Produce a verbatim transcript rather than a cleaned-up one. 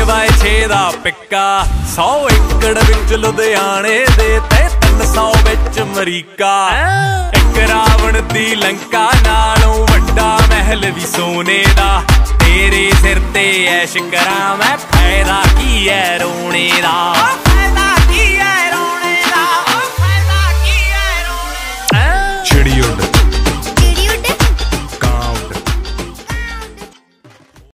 Bye ਛੇ ਦਾ ਪਿੱਕਾ। ਸੌ ਏਕੜ ਵਿੱਚ ਲੁਧਿਆਣੇ ਦੇ ਤੇ ਤਿੰਨ ਸੌ ਵਿੱਚ ਅਮਰੀਕਾ। ਇੱਕ ਰਾਵਣ ਦੀ ਲੰਕਾ ਨਾਲੋਂ ਵੱਡਾ ਮਹਿਲ ਵੀ ਸੋਨੇ ਦਾ। ਤੇਰੇ ਸਿਰ ਤੇ ਐਸ਼ ਕਰਾਂ ਮੈਂ, ਫਾਇਦਾ ਕੀ ਐ ਰੋਣੇ ਦਾ। ਫਾਇਦਾ ਕੀ ਐ ਰੋਣੇ ਦਾ, ਫਾਇਦਾ ਕੀ ਐ ਰੋਣੇ ਦਾ। ਛਿੜੀ ਉੱਡ